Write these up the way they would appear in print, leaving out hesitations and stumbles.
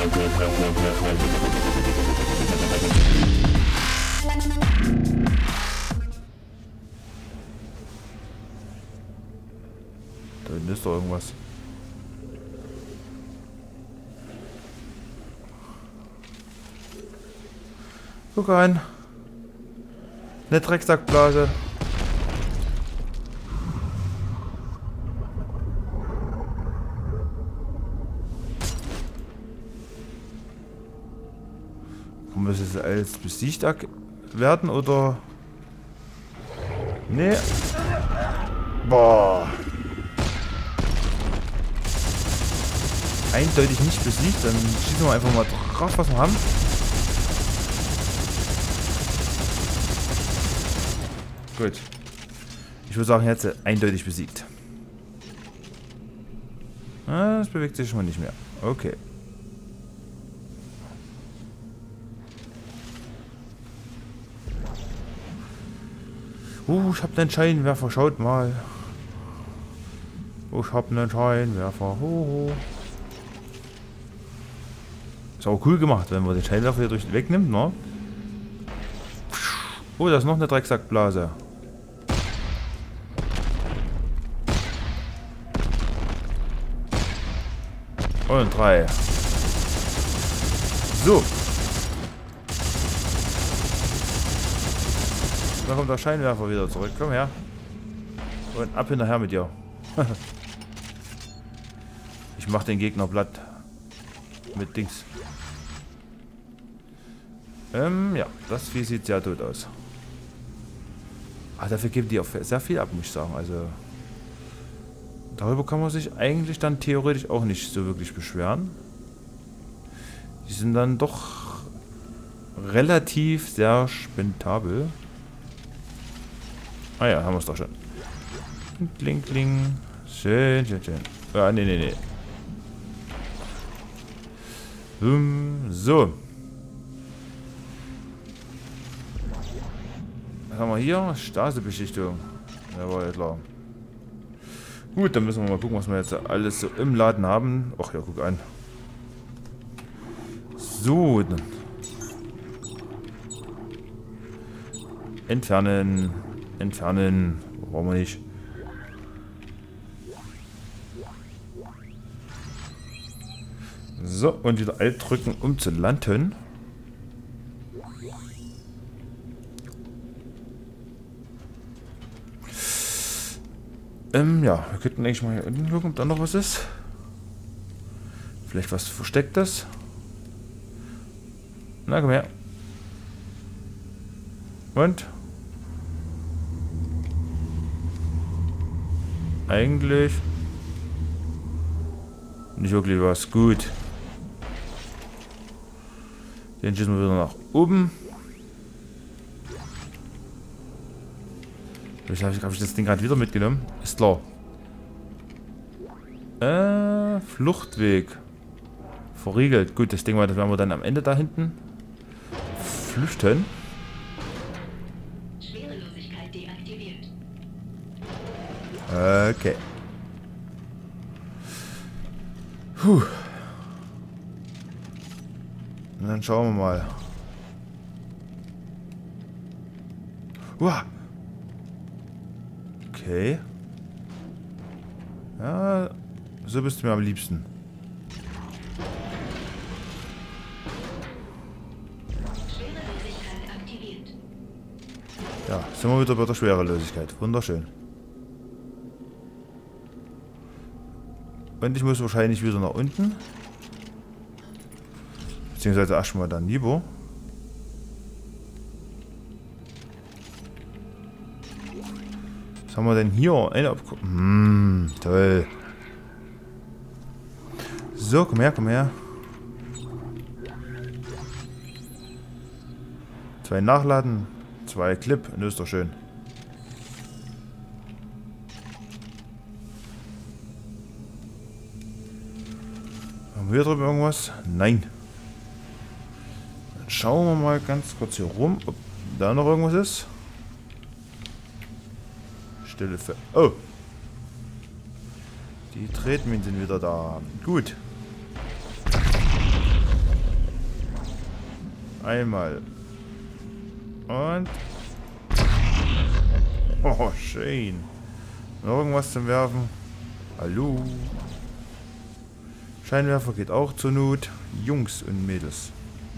Da hinten ist doch irgendwas. Guck rein. Eine Drecksackblase. Muss es als besiegt werden oder? Nee. Boah. Eindeutig nicht besiegt. Dann schießen wir einfach mal drauf, was wir haben. Gut. Ich würde sagen, jetzt eindeutig besiegt. Ah, das bewegt sich schon mal nicht mehr. Okay. Ich hab einen Scheinwerfer, schaut mal. Ich hab einen Scheinwerfer. Ist auch cool gemacht, wenn man den Scheinwerfer hier wegnimmt, ne? Oh, da ist noch eine Drecksackblase. Und 3. So. Da kommt der Scheinwerfer wieder zurück. Komm her. Und ab hinterher mit dir. Ich mach den Gegner platt. Mit Dings. Ja, das Vieh sieht sehr tot aus. Dafür geben die auch sehr viel ab, muss ich sagen. Also darüber kann man sich eigentlich dann theoretisch auch nicht so wirklich beschweren. Die sind dann doch relativ sehr spendabel. Ah ja, haben wir es doch schon. Kling, kling. Schön, schön, schön. Ah, nee. So. Was haben wir hier? Stasebeschichtung. Jawohl, klar. Gut, dann müssen wir mal gucken, was wir jetzt alles so im Laden haben. Ach ja, guck an. So. Entfernen. Entfernen. Brauchen wir nicht. So, und wieder Alt drücken, um zu landen. Ja, wir könnten eigentlich mal hier unten gucken, ob da noch was ist. Vielleicht was Verstecktes. Na, komm her. Und? Eigentlich nicht wirklich was. Gut. Den schießen wir wieder nach oben. Vielleicht habe ich das Ding gerade wieder mitgenommen. Ist klar. Fluchtweg. Verriegelt. Gut, das Ding das werden wir dann am Ende da hinten flüchten. Schwerelosigkeit deaktiviert. Okay. Puh. Und dann schauen wir mal. Uah. Okay. Ja, so bist du mir am liebsten. Schwerelosigkeit aktiviert. Ja, sind wir wieder bei der Schwerelosigkeit. Wunderschön. Und ich muss wahrscheinlich wieder nach unten. Beziehungsweise erstmal dann lieber. Was haben wir denn hier? Eine toll. So, komm her, komm her. 2 nachladen, 2 Clip, und das ist doch schön. Haben wir hier drüben irgendwas? Nein. Dann schauen wir mal ganz kurz hier rum, ob da noch irgendwas ist. Stille für. Oh! Die Tretminen sind wieder da. Gut. Einmal. Und... Oh, schön. Noch irgendwas zum Werfen? Hallo? Scheinwerfer geht auch zur Not. Jungs und Mädels.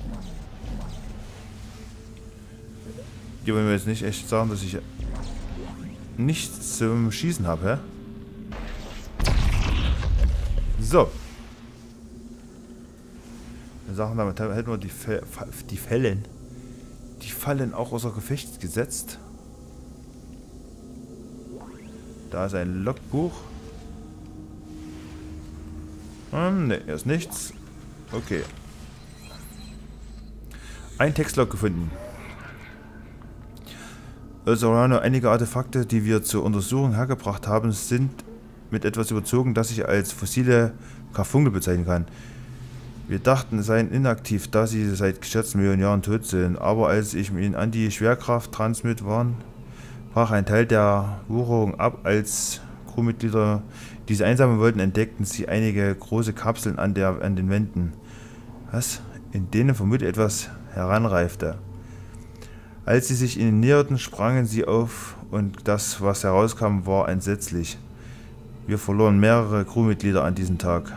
Die wollen mir jetzt nicht echt sagen, dass ich nichts zum Schießen habe, hä? So. Wir sagen, damit hätten wir die Fallen auch außer Gefecht gesetzt. Da ist ein Logbuch. Ne, hier ist nichts. Okay. Ein Textlog gefunden. Sorano, einige Artefakte, die wir zur Untersuchung hergebracht haben, sind mit etwas überzogen, das ich als fossile Karfunkel bezeichnen kann. Wir dachten, es seien inaktiv, da sie seit geschätzten Millionen Jahren tot sind. Aber als ich ihnen an die Schwerkraft transmit waren, brach ein Teil der Wucherung ab. Als Crewmitglieder diese einsammeln wollten, entdeckten sie einige große Kapseln an den Wänden, in denen vermutlich etwas heranreifte. Als sie sich ihnen näherten, sprangen sie auf und das, was herauskam, war entsetzlich. Wir verloren mehrere Crewmitglieder an diesem Tag.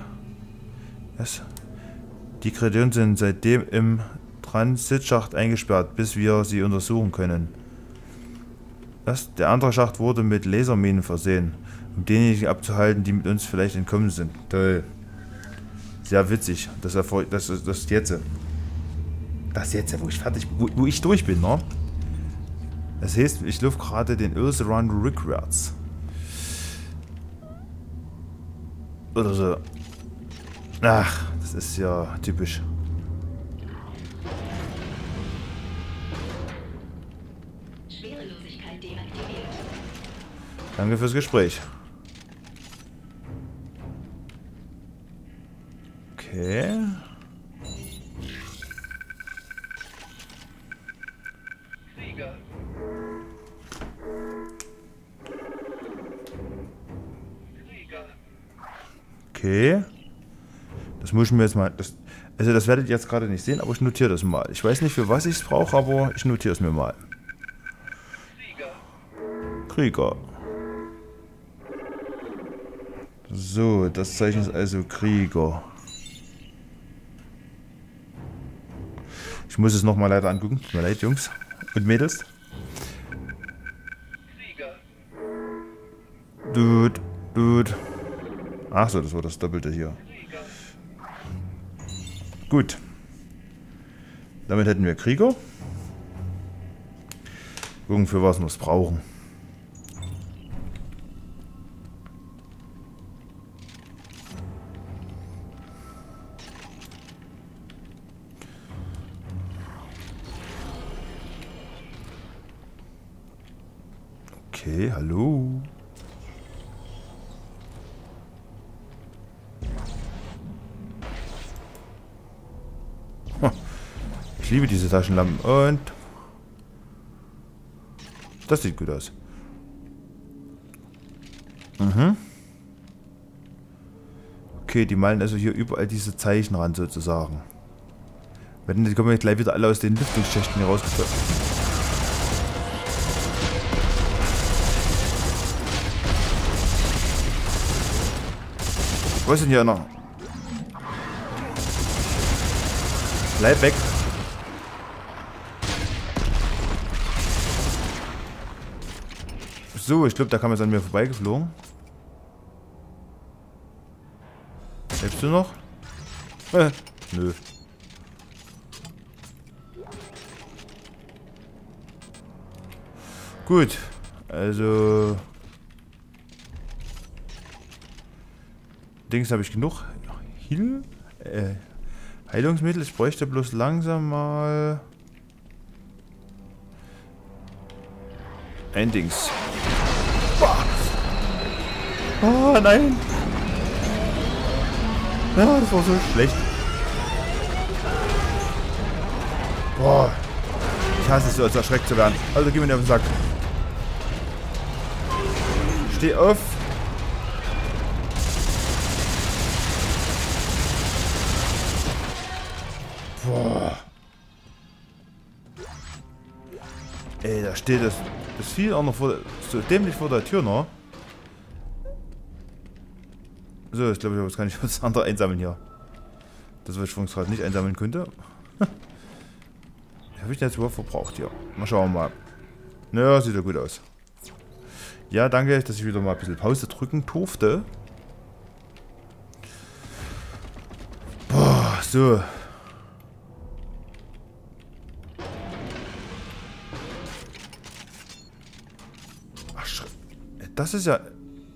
Die Kreaturen sind seitdem im Transitschacht eingesperrt, bis wir sie untersuchen können. Der andere Schacht wurde mit Laserminen versehen, um diejenigen abzuhalten, die mit uns vielleicht entkommen sind. Toll. Sehr witzig. Das jetzt. Das jetzt, wo ich durch bin, ne? Das heißt, ich laufe gerade den Ursaron rückwärts. Oder so. Ach, das ist ja typisch. Schwerelosigkeit deaktiviert. Danke fürs Gespräch. Okay. Okay. Das muss ich mir jetzt mal... Also das werdet ihr jetzt gerade nicht sehen, aber ich notiere das mal. Ich weiß nicht, für was ich es brauche, aber ich notiere es mir mal. Krieger. So, das Zeichen ist also Krieger. Ich muss es nochmal leider angucken. Tut mir leid, Jungs und Mädels. Dude. Achso, das war das Doppelte hier. Gut. Damit hätten wir Krieger. Gucken, für was wir es brauchen. Okay, hallo. Ich liebe diese Taschenlampen und das sieht gut aus. Okay, die malen also hier überall diese Zeichen ran sozusagen. Die kommen jetzt gleich wieder alle aus den Lüftungsschächten hier rausgekommen. Wo ist denn hier noch? Bleib weg. So, ich glaube, da kam jetzt an mir vorbeigeflogen. Lebst du noch? Nö. Gut. Also... Dings habe ich genug. Heilungsmittel. Ich bräuchte bloß langsam mal... ein Dings. Oh nein! Ja, das war so schlecht. Boah. Ich hasse es so, als erschreckt zu werden. Also geh mir nicht auf den Sack. Steh auf. Boah. Ey, da steht das Vieh auch noch so dämlich vor der Tür, ne? So, ich glaube, jetzt kann ich das andere einsammeln hier. Das, was ich vorhin gerade nicht einsammeln konnte. Wie habe ich denn jetzt überhaupt verbraucht hier? Mal schauen wir mal. Naja, sieht ja gut aus. Ja, danke, dass ich wieder mal ein bisschen Pause drücken durfte. Boah, so. Ach, das ist ja...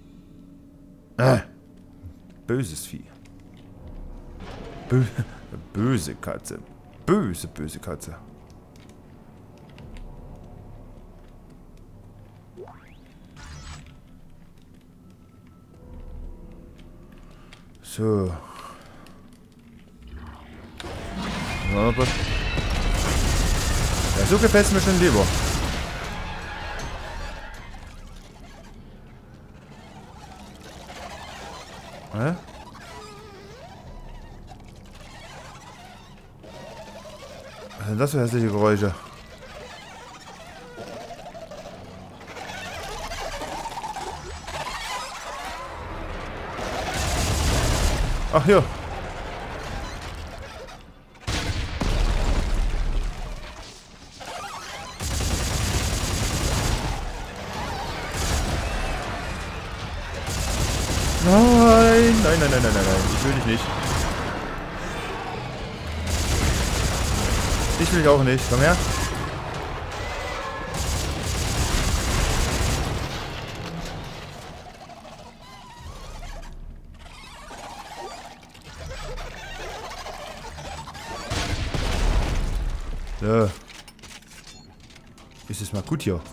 böses Vieh. Böse Katze. Böse Katze. So. Ja, so gefällt es mir schon lieber. Hä? Was sind das für hässliche Geräusche? Ach ja. Nein. Ich will dich nicht. Ich will dich auch nicht. Komm her. So. Ist es mal gut hier.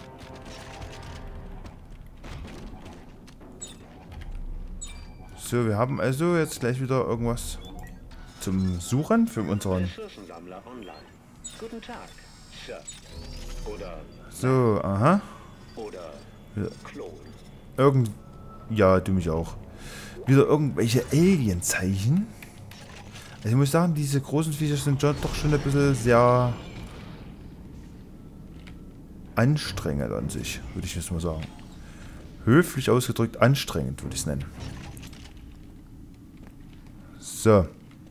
So, wir haben also jetzt gleich wieder irgendwas zum Suchen für unseren... Ressourcensammler online. Guten Tag, Sir. Oder... So, aha. Oder... Ja. Klon. Ja, du mich auch. Wieder irgendwelche Alien-Zeichen. Also ich muss sagen, diese großen Viecher sind doch schon ein bisschen sehr... anstrengend an sich, würde ich jetzt mal sagen. Höflich ausgedrückt anstrengend, würde ich es nennen. So.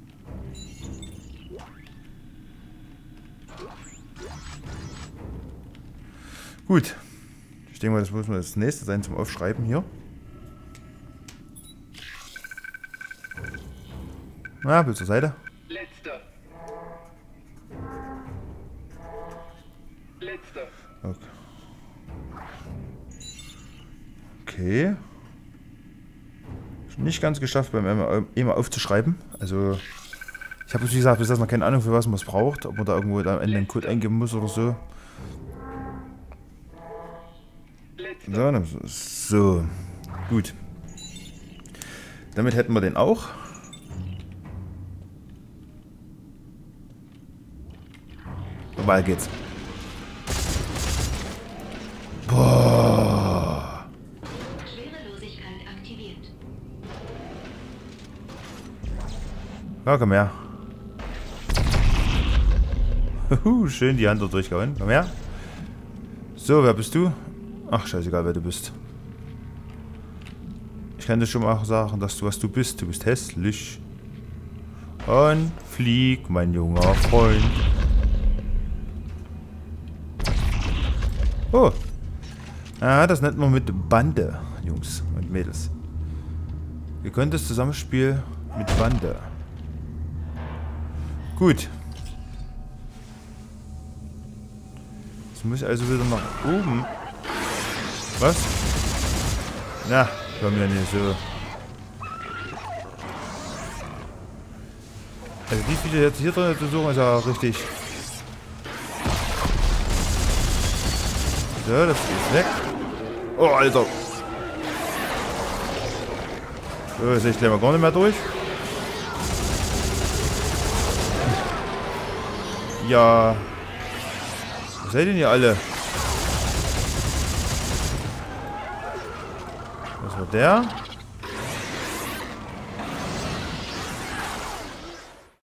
Gut. Ich denke mal, das muss mal das nächste sein zum Aufschreiben hier. Na, bis zur Seite. Letzter. Okay. Nicht ganz geschafft beim immer aufzuschreiben. Also ich habe wie gesagt bis jetzt noch keine Ahnung, für was man es braucht. Ob man da irgendwo am Ende einen Code eingeben muss oder so. So. Gut. Damit hätten wir den auch. Und weiter geht's. Boah. Schwerelosigkeit aktiviert. Ja, komm her. Schön die Hand da durchgehauen. Komm her. So, wer bist du? Ach, scheißegal, wer du bist. Ich kann dir schon mal sagen, dass du was du bist. Du bist hässlich. Und flieg, mein junger Freund. Oh. Ah, das nennt man mit Bande, Jungs und Mädels. Ihr könnt das Zusammenspiel mit Bande. Gut. Jetzt muss ich also wieder nach oben. Was? Na, komm ja nicht so. Also die Viecher jetzt hier drin zu suchen, ist ja richtig. So, das ist weg. Oh, Alter. So, jetzt sehe ich gleich mal gar nicht mehr durch. Ja. Wo seid ihr denn hier alle? Das war der.